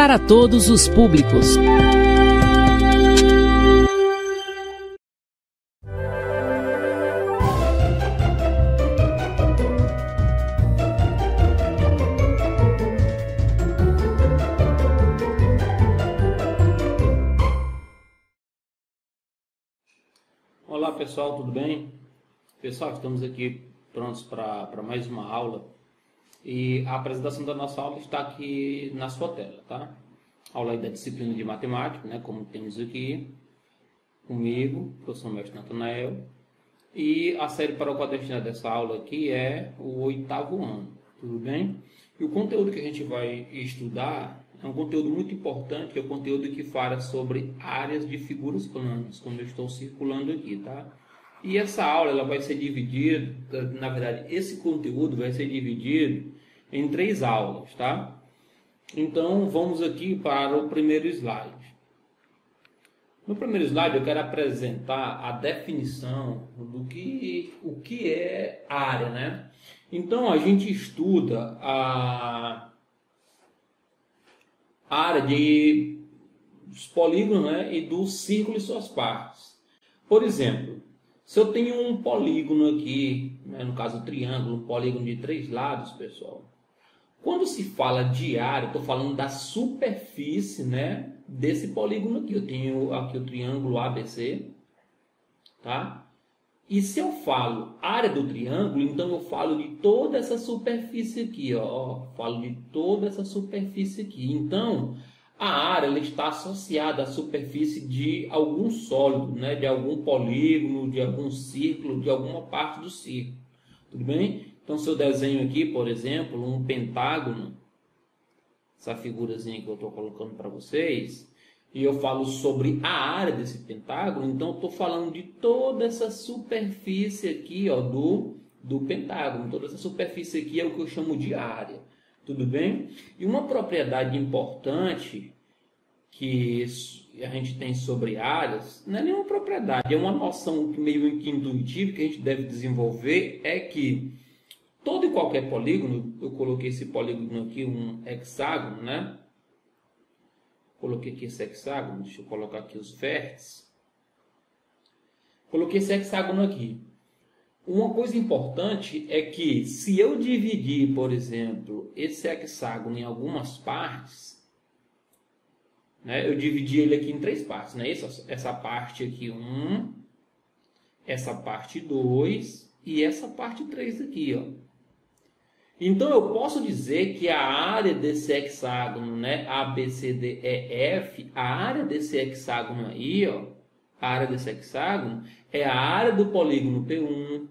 para todos os públicos. Olá pessoal, tudo bem? Pessoal, estamos aqui prontos para mais uma aula e a apresentação da nossa aula está aqui na sua tela, tá? Aula aí da disciplina de matemática, né? Como temos aqui comigo, professor mestre Natanael, e a série para o qual destinada dessa aula aqui é o 8º ano, tudo bem? E o conteúdo que a gente vai estudar é um conteúdo muito importante, que é o conteúdo que fala sobre áreas de figuras planas, como eu estou circulando aqui, tá? E essa aula ela vai ser dividida, na verdade, esse conteúdo vai ser dividido em 3 aulas, tá? Então, vamos aqui para o primeiro slide. No primeiro slide, eu quero apresentar a definição do o que é área, né? Então, a gente estuda a área dos polígonos, né, e do círculo e suas partes. Por exemplo, se eu tenho um polígono aqui, né, no caso o triângulo, um polígono de 3 lados, pessoal. Quando se fala de área, estou falando da superfície, né, desse polígono aqui. Eu tenho aqui o triângulo ABC, tá? E se eu falo área do triângulo, então eu falo de toda essa superfície aqui, ó. Falo de toda essa superfície aqui. Então, a área ela está associada à superfície de algum sólido, né? De algum polígono, de algum círculo, de alguma parte do círculo. Tudo bem? Então, se eu desenho aqui, por exemplo, um pentágono, essa figurazinha que eu estou colocando para vocês, e eu falo sobre a área desse pentágono, então eu estou falando de toda essa superfície aqui, ó, do pentágono. Toda essa superfície aqui é o que eu chamo de área. Tudo bem? E uma propriedade importante que a gente tem sobre áreas, não é nenhuma propriedade, é uma noção meio que intuitiva que a gente deve desenvolver, é que todo e qualquer polígono, eu coloquei esse polígono aqui, um hexágono, né? Coloquei aqui esse hexágono, deixa eu colocar aqui os vértices. Coloquei esse hexágono aqui. Uma coisa importante é que se eu dividir, por exemplo, esse hexágono em algumas partes, né, eu dividi ele aqui em 3 partes, né? Essa parte aqui 1, essa parte 2 e essa parte 3 aqui, ó. Então, eu posso dizer que a área desse hexágono, né, A, B, C, D, E, F, a área desse hexágono aí, ó, a área desse hexágono é a área do polígono P1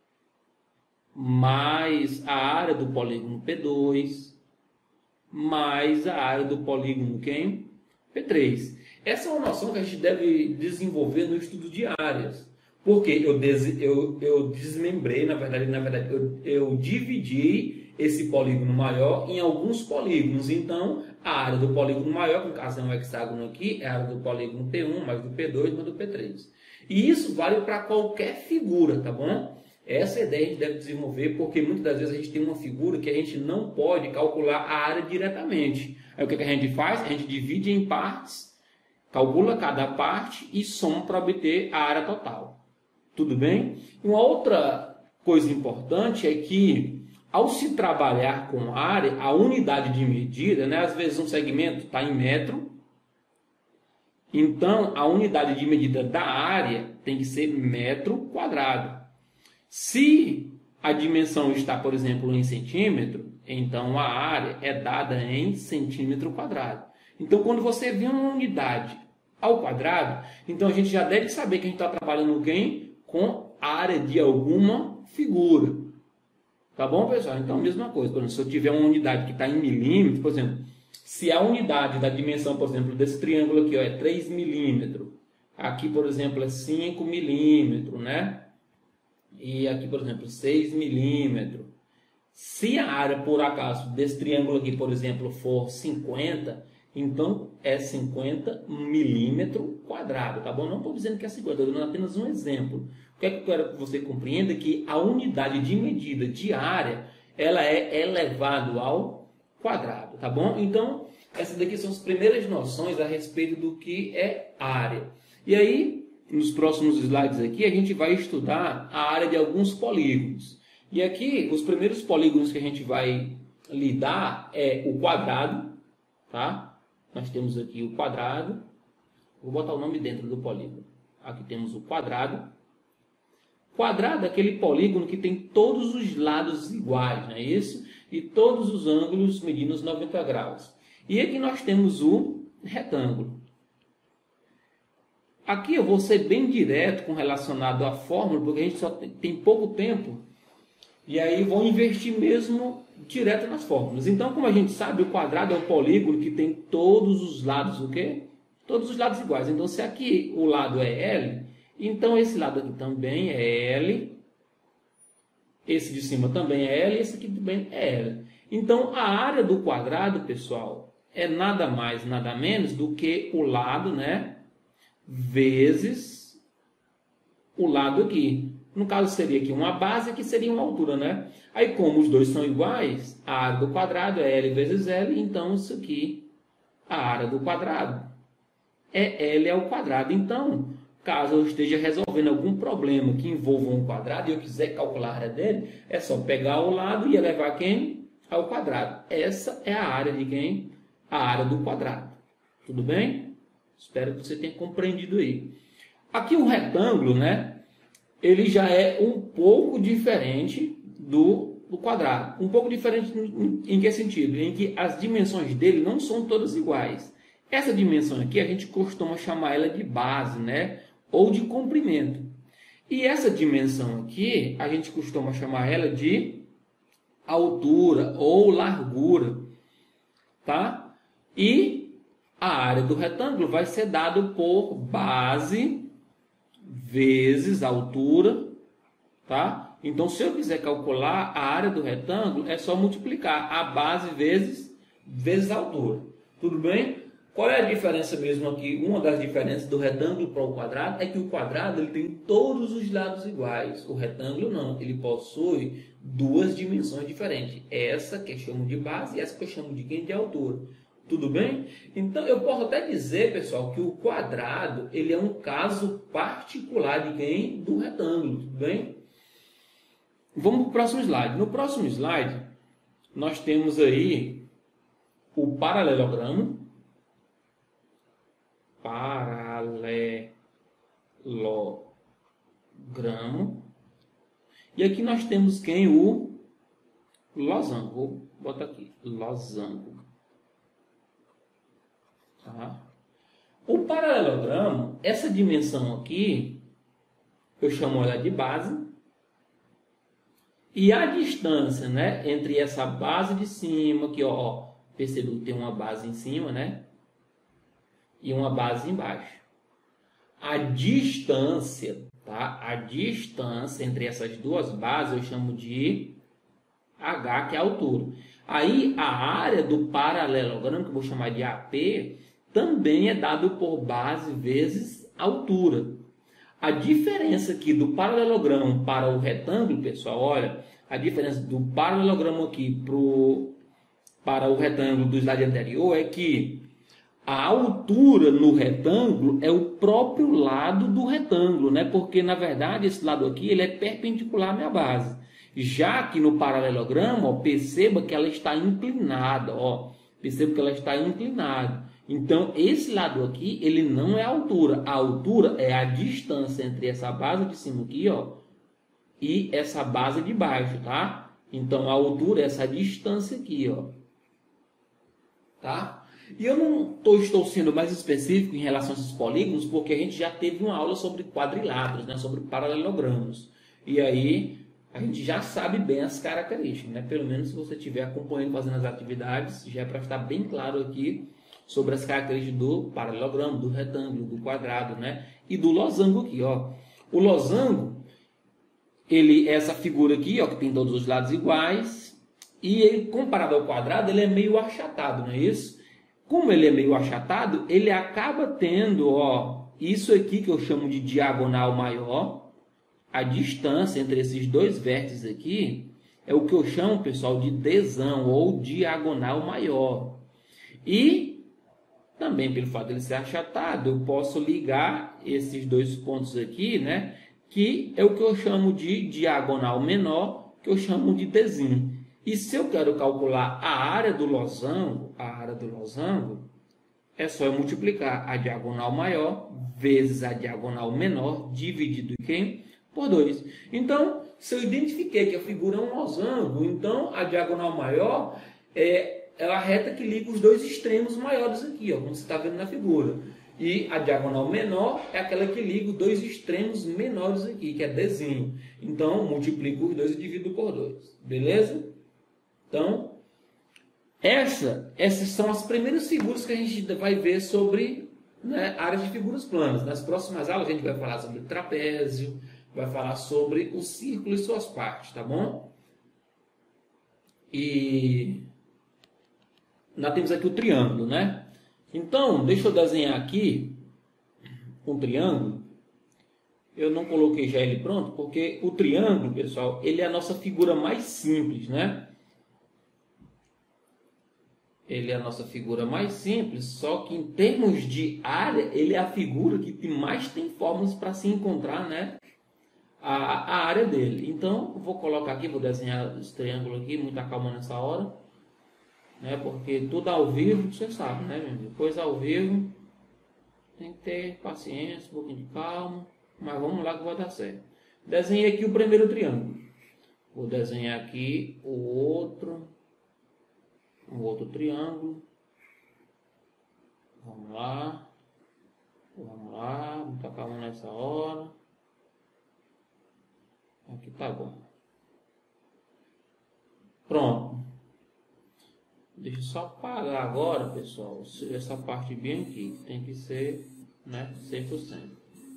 mais a área do polígono P2 mais a área do polígono quem? P3. Essa é uma noção que a gente deve desenvolver no estudo de áreas. Porque eu desmembrei, na verdade eu dividi esse polígono maior em alguns polígonos. Então, a área do polígono maior, que no caso é um hexágono aqui, é a área do polígono P1, mais do P2, mais do P3. E isso vale para qualquer figura, tá bom? Essa ideia a gente deve desenvolver, porque muitas das vezes a gente tem uma figura que a gente não pode calcular a área diretamente. Aí o que a gente faz? A gente divide em partes, calcula cada parte e soma para obter a área total. Tudo bem? Uma outra coisa importante é que, ao se trabalhar com área, a unidade de medida, né, às vezes um segmento está em metro, então a unidade de medida da área tem que ser metro quadrado. Se a dimensão está, por exemplo, em centímetro, então a área é dada em centímetro quadrado. Então, quando você vê uma unidade ao quadrado, então a gente já deve saber que a gente está trabalhando com a área de alguma figura. Tá bom, pessoal? Então, mesma coisa. Por exemplo, se eu tiver uma unidade que está em milímetros, por exemplo, se a unidade da dimensão, por exemplo, desse triângulo aqui, ó, é 3 milímetros, aqui, por exemplo, é 5 milímetros, né? E aqui, por exemplo, 6 milímetros. Se a área, por acaso, desse triângulo aqui, por exemplo, for 50, então é 50 milímetros quadrados, tá bom? Não estou dizendo que é 50, estou dando apenas um exemplo. O que é que eu quero que você compreenda? Que a unidade de medida de área, ela é elevado ao quadrado, tá bom? Então, Essas daqui são as primeiras noções a respeito do que é área. E aí, nos próximos slides aqui, a gente vai estudar a área de alguns polígonos. E aqui, os primeiros polígonos que a gente vai lidar é o quadrado, tá? Nós temos aqui o quadrado. Vou botar o nome dentro do polígono. Aqui temos o quadrado. Quadrado é aquele polígono que tem todos os lados iguais, não é isso? E todos os ângulos medindo os 90 graus. E aqui nós temos o retângulo. Aqui eu vou ser bem direto com relacionado à fórmula, porque a gente só tem pouco tempo. E aí vou investir mesmo direto nas fórmulas. Então, como a gente sabe, o quadrado é um polígono que tem todos os lados, o quê? Todos os lados iguais. Então, se aqui o lado é L, então esse lado aqui também é L. Esse de cima também é L e esse aqui também é L. Então, a área do quadrado, pessoal, é nada mais, nada menos do que o lado, né? Vezes o lado aqui. No caso, seria aqui uma base, aqui seria uma altura, né? Aí, como os dois são iguais, a área do quadrado é L vezes L, então isso aqui, a área do quadrado, é L ao quadrado. Então, caso eu esteja resolvendo algum problema que envolva um quadrado e eu quiser calcular a área dele, é só pegar o lado e elevar quem? Ao quadrado. Essa é a área de quem? A área do quadrado. Tudo bem? Espero que você tenha compreendido aí. Aqui o retângulo, né? Ele já é um pouco diferente do quadrado. Um pouco diferente em que sentido? Em que as dimensões dele não são todas iguais. Essa dimensão aqui a gente costuma chamar ela de base, né? Ou de comprimento. E essa dimensão aqui a gente costuma chamar ela de altura ou largura, tá? E a área do retângulo vai ser dado por base vezes a altura, tá? Então, se eu quiser calcular a área do retângulo, é só multiplicar a base vezes a altura. Tudo bem? Qual é a diferença mesmo aqui? Uma das diferenças do retângulo para o quadrado é que o quadrado ele tem todos os lados iguais. O retângulo não, ele possui duas dimensões diferentes. Essa que eu chamo de base e essa que eu chamo de quem? De altura. Tudo bem? Então, eu posso até dizer, pessoal, que o quadrado ele é um caso particular de quem? Do retângulo. Tudo bem? Vamos para o próximo slide. No próximo slide, nós temos aí o paralelogramo. Paralelogramo. E aqui nós temos quem? O losango. Vou botar aqui. Losango. Tá? O paralelogramo, essa dimensão aqui, eu chamo ela de base. E a distância, né, entre essa base de cima, que ó, percebeu que tem uma base em cima, né? E uma base embaixo. A distância, tá? A distância entre essas duas bases eu chamo de H, que é a altura. Aí a área do paralelogramo, que eu vou chamar de AP, também é dado por base vezes altura. A diferença aqui do paralelogramo para o retângulo, pessoal, olha, a diferença do paralelogramo aqui para o retângulo do slide anterior é que a altura no retângulo é o próprio lado do retângulo, né? Porque, na verdade, esse lado aqui ele é perpendicular à minha base. Já que no paralelogramo, ó, perceba que ela está inclinada. Ó, perceba que ela está inclinada. Então, esse lado aqui, ele não é a altura. A altura é a distância entre essa base de cima aqui, ó, e essa base de baixo, tá? Então, a altura é essa distância aqui, ó. Tá? E eu não estou sendo mais específico em relação a esses polígonos, porque a gente já teve uma aula sobre quadriláteros, né? Sobre paralelogramos. E aí, a gente já sabe bem as características, né? Pelo menos se você estiver acompanhando, fazendo as atividades, já é para estar bem claro aqui sobre as características do paralelogramo, do retângulo, do quadrado, né? E do losango aqui, ó. O losango, ele é essa figura aqui, ó, que tem todos os lados iguais, e ele, comparado ao quadrado, ele é meio achatado, não é isso? Como ele é meio achatado, ele acaba tendo, ó, isso aqui que eu chamo de diagonal maior. A distância entre esses dois vértices aqui é o que eu chamo, pessoal, de desão ou diagonal maior. E também pelo fato dele ser achatado, eu posso ligar esses dois pontos aqui, né? Que é o que eu chamo de diagonal menor, que eu chamo de Dzinho. E se eu quero calcular a área do losango, é só eu multiplicar a diagonal maior vezes a diagonal menor, dividido em quem? Por 2. Então, se eu identifiquei que a figura é um losango, então a diagonal maior é a reta que liga os dois extremos maiores aqui, ó, como você está vendo na figura. E a diagonal menor é aquela que liga os dois extremos menores aqui, que é Dzinho. Então, multiplico os dois e divido por 2. Beleza? Então, essas são as primeiras figuras que a gente vai ver sobre, né, áreas de figuras planas. Nas próximas aulas a gente vai falar sobre trapézio, vai falar sobre o círculo e suas partes, tá bom? E nós temos aqui o triângulo, né? Então, deixa eu desenhar aqui um triângulo. Eu não coloquei já ele pronto, porque o triângulo, pessoal, ele é a nossa figura mais simples, né? Ele é a nossa figura mais simples, só que em termos de área, ele é a figura que mais tem fórmulas para se encontrar, né? A área dele. Então, eu vou colocar aqui, vou desenhar esse triângulo aqui, muita calma nessa hora, né? Porque tudo ao vivo, você sabe, né, meu amigo? Depois ao vivo, tem que ter paciência, um pouquinho de calma, mas vamos lá que vai dar certo. Desenhei aqui o primeiro triângulo. Vou desenhar aqui o outro triângulo. Vamos lá, muita calma nessa hora. Aqui tá bom. Pronto. Deixa eu só apagar agora, pessoal, essa parte bem aqui. Tem que ser, né, 100%.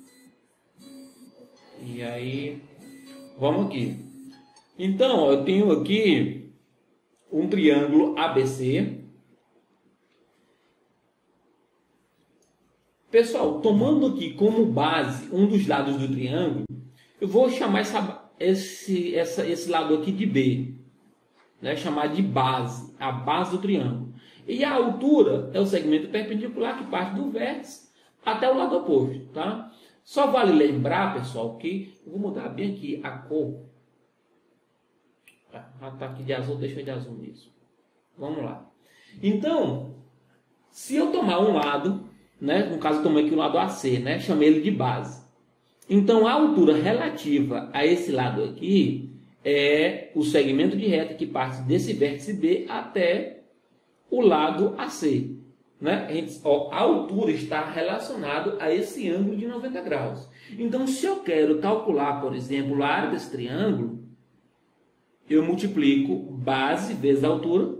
E aí, vamos aqui. Então, ó, eu tenho aqui um triângulo ABC. Pessoal, tomando aqui como base um dos lados do triângulo, eu vou chamar esse lado aqui de B, né? Chamar de base, a base do triângulo. E a altura é o segmento perpendicular que parte do vértice até o lado oposto, tá? Só vale lembrar, pessoal, que eu vou mudar bem aqui a cor. Já está aqui de azul, deixa de azul mesmo. Vamos lá. Então, se eu tomar um lado, né? No caso eu tomei aqui o lado AC, né? Chamei ele de base. Então, a altura relativa a esse lado aqui é o segmento de reta que parte desse vértice B até o lado AC. Né? A altura está relacionada a esse ângulo de 90 graus. Então, se eu quero calcular, por exemplo, a área desse triângulo, eu multiplico base vezes a altura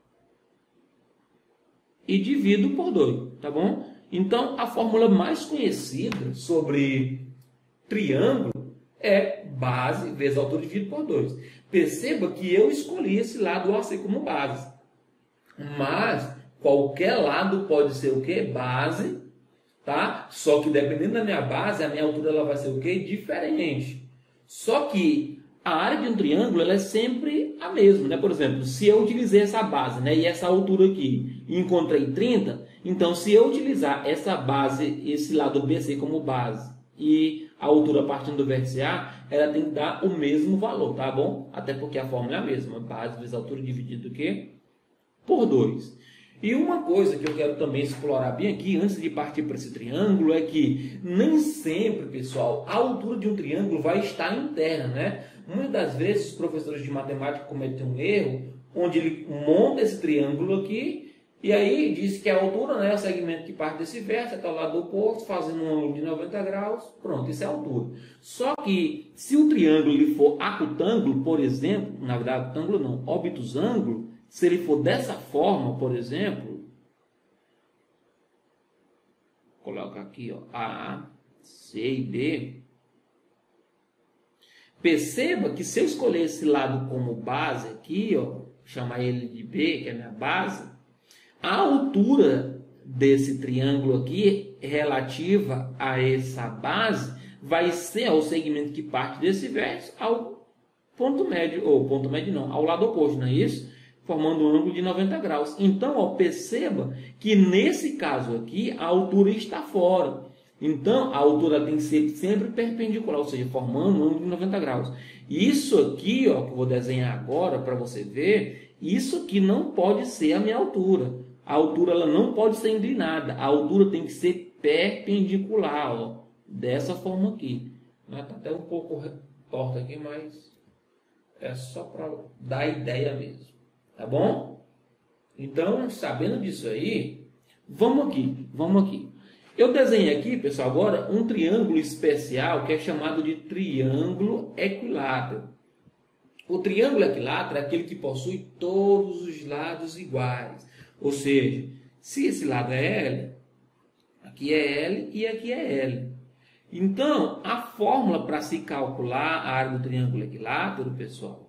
e divido por 2, tá bom? Então, a fórmula mais conhecida sobre triângulo é base vezes a altura dividido por 2. Perceba que eu escolhi esse lado AC como base. Mas qualquer lado pode ser o quê? Base, tá? Só que dependendo da minha base, a minha altura ela vai ser o quê? Diferente. Só que a área de um triângulo ela é sempre a mesma, né? Por exemplo, se eu utilizei essa base, né, e essa altura aqui e encontrei 30, então se eu utilizar essa base, esse lado BC como base e a altura partindo do vértice A, ela tem que dar o mesmo valor, tá bom? Até porque a fórmula é a mesma, base vezes altura dividido o quê? Por 2. E uma coisa que eu quero também explorar bem aqui, antes de partir para esse triângulo, é que nem sempre, pessoal, a altura de um triângulo vai estar interna, né? Muitas das vezes os professores de matemática cometem um erro, onde ele monta esse triângulo aqui, e aí diz que a altura, né, é o segmento que parte desse vértice até o lado oposto, fazendo um ângulo de 90 graus, pronto, isso é a altura. Só que se o triângulo ele for acutângulo, por exemplo, na verdade acutângulo não, obtusângulo, se ele for dessa forma, por exemplo, vou colocar aqui, ó, A, C e B. Perceba que se eu escolher esse lado como base aqui, ó, chamar ele de B, que é a minha base, a altura desse triângulo aqui, relativa a essa base, vai ser o segmento que parte desse vértice ao ponto médio, ou ponto médio não, ao lado oposto, não é isso? formando um ângulo de 90 graus. Então, ó, perceba que nesse caso aqui, a altura está fora. Então, a altura tem que ser sempre perpendicular, ou seja, formando um ângulo de 90 graus. Isso aqui, ó, que eu vou desenhar agora para você ver, isso aqui não pode ser a minha altura. A altura ela não pode ser inclinada. A altura tem que ser perpendicular, ó, dessa forma aqui. Está até um pouco torta aqui, mas é só para dar ideia mesmo. Tá bom? Então, sabendo disso aí, vamos aqui. Eu desenhei aqui, pessoal, agora um triângulo especial que é chamado de triângulo equilátero. O triângulo equilátero é aquele que possui todos os lados iguais. Ou seja, se esse lado é L, aqui é L e aqui é L. Então, a fórmula para se calcular a área do triângulo equilátero, pessoal,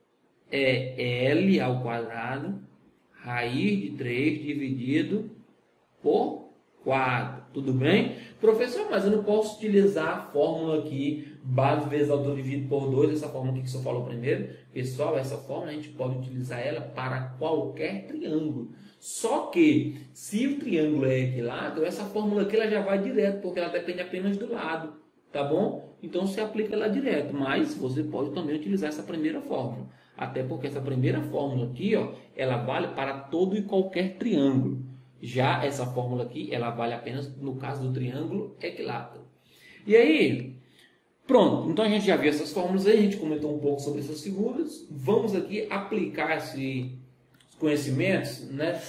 é L ao quadrado, raiz de 3 dividido por 4. Tudo bem? Professor, mas eu não posso utilizar a fórmula aqui, base vezes altura dividido por 2, essa fórmula aqui que o senhor falou primeiro. Pessoal, essa fórmula a gente pode utilizar ela para qualquer triângulo. Só que, se o triângulo é equilátero, essa fórmula aqui ela já vai direto, porque ela depende apenas do lado. Tá bom? Então, você aplica ela direto. Mas, você pode também utilizar essa primeira fórmula. Até porque essa primeira fórmula aqui, ó, ela vale para todo e qualquer triângulo. Já essa fórmula aqui, ela vale apenas no caso do triângulo equilátero. E aí, pronto. Então, a gente já viu essas fórmulas aí, a gente comentou um pouco sobre essas figuras. Vamos aqui aplicar esses conhecimentos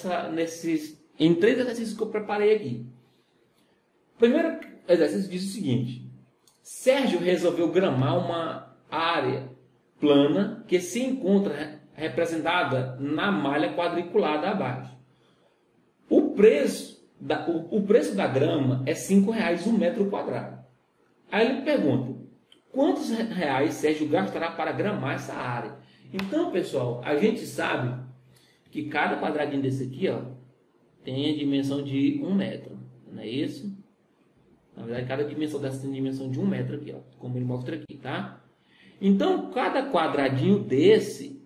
em 3 exercícios que eu preparei aqui. O primeiro exercício diz o seguinte. Sérgio resolveu gramar uma área plana que se encontra representada na malha quadriculada abaixo. O preço da grama é R$5 um metro quadrado. Aí ele pergunta, quantos reais Sérgio gastará para gramar essa área? Então, pessoal, a gente sabe que cada quadradinho desse aqui, ó, tem a dimensão de 1 metro. Não é isso? Na verdade, cada dimensão dessa tem a dimensão de 1 metro aqui, ó, como ele mostra aqui, tá? Então, cada quadradinho desse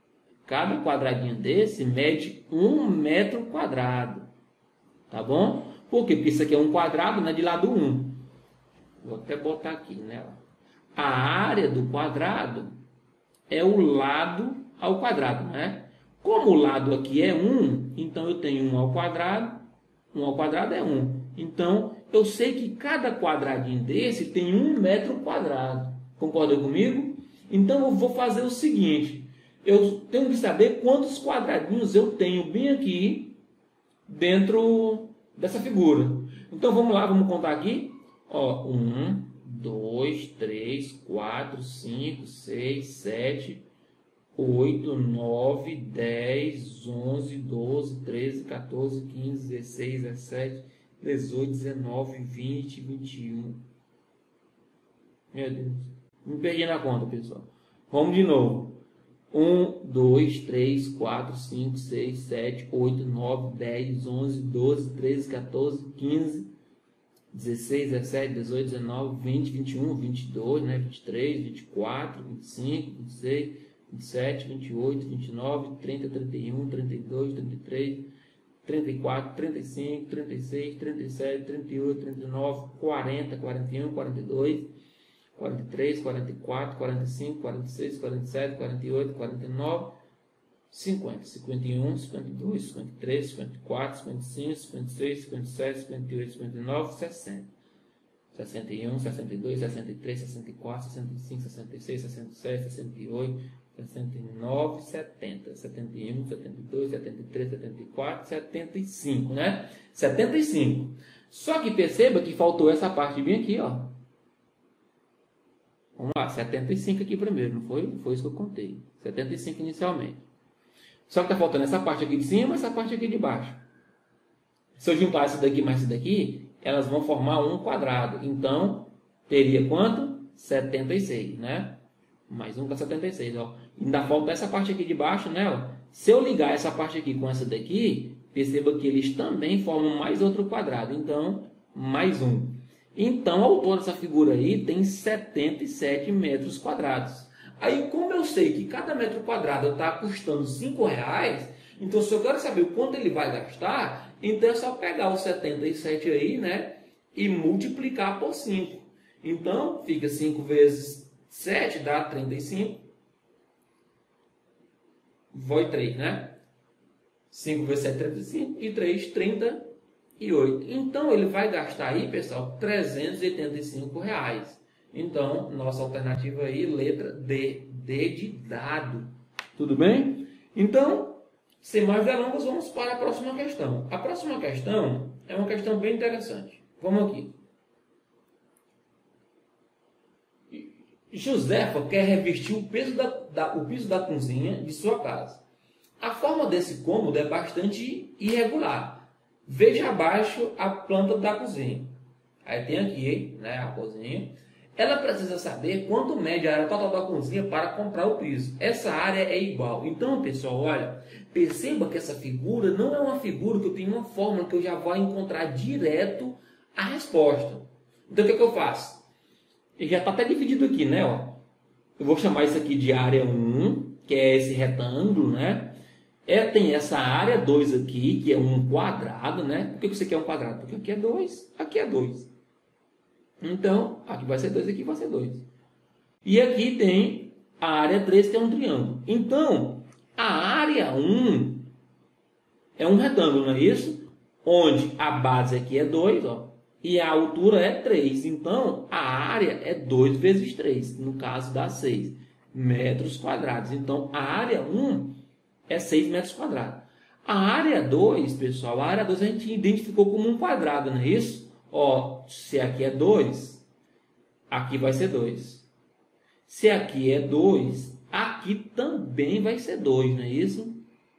mede 1 metro quadrado. Tá bom? Por quê? Porque isso aqui é um quadrado, né, de lado 1. Vou até botar aqui, né? A área do quadrado é o lado ao quadrado, né? Como o lado aqui é 1, então eu tenho 1 ao quadrado. 1 ao quadrado é 1. Então, eu sei que cada quadradinho desse tem 1 metro quadrado. Concorda comigo? Então, eu vou fazer o seguinte. Eu tenho que saber quantos quadradinhos eu tenho bem aqui dentro dessa figura. Então, vamos lá, vamos contar aqui. Ó, 1, 2, 3, 4, 5, 6, 7, 8, 9, 10, 11, 12, 13, 14, 15, 16, 17, 18, 19, 20, 21. Meu Deus. Me perdi na conta, pessoal. Vamos de novo. 1, 2, 3, 4, 5, 6, 7, 8, 9, 10, 11, 12, 13, 14, 15, 16, 17, 18, 19, 20, 21, 22, né? 23, 24, 25, 26, 27, 28, 29, 30, 31, 32, 33, 34, 35, 36, 37, 38, 39, 40, 41, 42, 43, 44, 45, 46, 47, 48, 49, 50, 51, 52, 53, 54, 55, 56, 57, 58, 59, 60. 61, 62, 63, 64, 65, 66, 67, 68, 69, 70, 71, 72, 73, 74, 75, né? 75. Só que perceba que faltou essa parte bem aqui, ó. Vamos lá, 75 aqui primeiro, não foi? Foi isso que eu contei. 75 inicialmente. Só que está faltando essa parte aqui de cima e essa parte aqui de baixo. Se eu juntar isso daqui mais isso daqui, elas vão formar um quadrado. Então, teria quanto? 76, né? Mais um para 76, ó. Ainda falta essa parte aqui de baixo, né? Ó. Se eu ligar essa parte aqui com essa daqui, perceba que eles também formam mais outro quadrado. Então, mais um. Então, o autor dessa figura aí tem 77 metros quadrados. Aí, como eu sei que cada metro quadrado está custando R$5, então se eu quero saber o quanto ele vai gastar, então é só pegar o 77 aí, né, e multiplicar por 5. Então, fica 5 vezes 7 dá 35. Vai 3, né? 5 vezes 7, 35. E 3, 38. Então, ele vai gastar aí, pessoal, R$385. Então, nossa alternativa aí, letra D. D de dado. Tudo bem? Então, sem mais delongas, vamos para a próxima questão. A próxima questão é uma questão bem interessante. Vamos aqui. Josefa quer revestir o piso da cozinha de sua casa. A forma desse cômodo é bastante irregular. Veja abaixo a planta da cozinha. Aí tem aqui, né, a cozinha. Ela precisa saber quanto mede a área total da cozinha para comprar o piso. Essa área é igual. Então, pessoal, olha, perceba que essa figura não é uma figura que eu tenho uma fórmula que eu já vou encontrar direto a resposta. Então, o que eu faço? Ele já está até dividido aqui, né? Ó. Eu vou chamar isso aqui de área 1, que é esse retângulo, né? Tem essa área 2 aqui, que é um quadrado, né? Por que você quer um quadrado? Porque aqui é 2, aqui é 2. Então, aqui vai ser 2, aqui vai ser 2. E aqui tem a área 3, que é um triângulo. Então, a área 1 é um retângulo, não é isso? Onde a base aqui é 2, ó, e a altura é 3. Então, a área é 2 vezes 3. No caso, dá 6 metros quadrados. Então, a área 1 é 6 metros quadrados. A área 2, pessoal, a área 2 a gente identificou como um quadrado, não é isso? Ó, se aqui é 2, aqui vai ser 2. Se aqui é 2, aqui também vai ser 2, não é isso?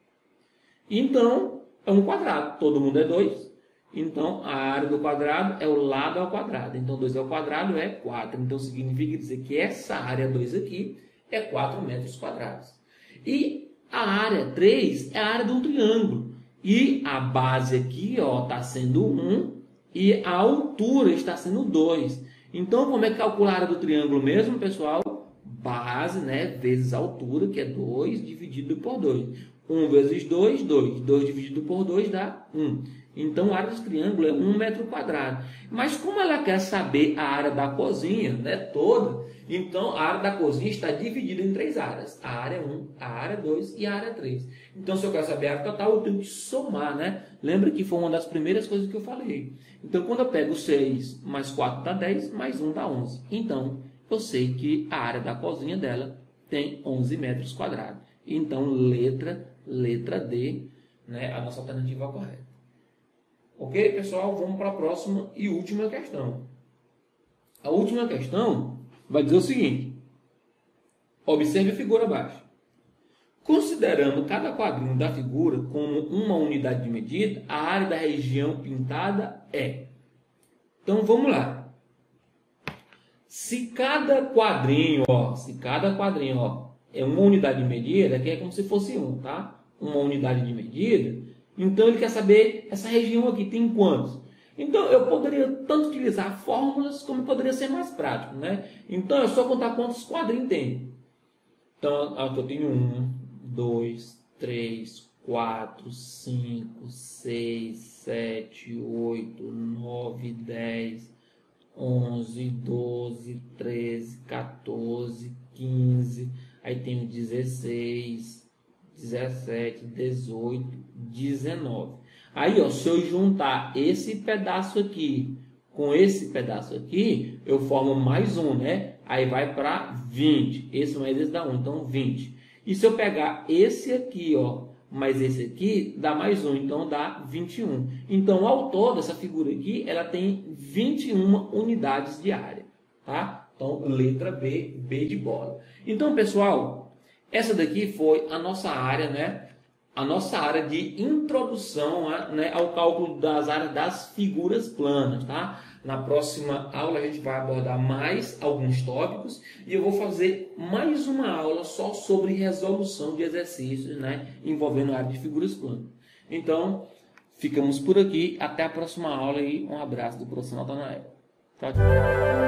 Então, é um quadrado. Todo mundo é 2. Então, a área do quadrado é o lado ao quadrado. Então, 2 ao quadrado é 4. Então, significa dizer que essa área 2 aqui é 4 metros quadrados. E a área 3 é a área do triângulo. E a base aqui está sendo 1 e a altura está sendo 2. Então, como é que calcula a área do triângulo mesmo, pessoal? Base, né, vezes altura, que é 2, dividido por 2. 1 vezes 2, 2. 2 dividido por 2 dá 1. Então, a área do triângulo é 1 metro quadrado. Mas como ela quer saber a área da cozinha, né, toda, então a área da cozinha está dividida em 3 áreas. A área 1, a área 2 e a área 3. Então, se eu quero saber a área total, eu tenho que somar, né? Lembra que foi uma das primeiras coisas que eu falei. Então, quando eu pego 6 mais 4 dá 10, mais 1 dá 11. Então, eu sei que a área da cozinha dela tem 11 metros quadrados. Então, letra D, né, a nossa alternativa correta. Ok, pessoal? Vamos para a próxima e última questão. A última questão vai dizer o seguinte. Observe a figura abaixo. Considerando cada quadrinho da figura como uma unidade de medida, a área da região pintada é. Então, vamos lá. Se cada quadrinho, é uma unidade de medida, que é como se fosse tá? Uma unidade de medida. Então, ele quer saber, essa região aqui tem quantos? Então, eu poderia tanto utilizar fórmulas, como poderia ser mais prático, né? Então, é só contar quantos quadrinhos tem. Então, aqui eu tenho 1, 2, 3, 4, 5, 6, 7, 8, 9, 10, 11, 12, 13, 14, 15, aí tenho 16, 17, 18, 19. Aí, ó, se eu juntar esse pedaço aqui com esse pedaço aqui, eu formo mais um, né? Aí vai para 20. Esse mais esse dá 1, então 20. E se eu pegar esse aqui, ó, mais esse aqui, dá mais um, então dá 21. Então, ao todo, essa figura aqui, ela tem 21 unidades de área, tá? Então, letra B, B de bola. Então, pessoal, essa daqui foi a nossa área, né? A nossa área de introdução né, ao cálculo das áreas das figuras planas, tá? Na próxima aula a gente vai abordar mais alguns tópicos e eu vou fazer mais uma aula só sobre resolução de exercícios, né, envolvendo a área de figuras planas. Então, ficamos por aqui. Até a próxima aula e um abraço do professor Natanael. Tchau, tchau.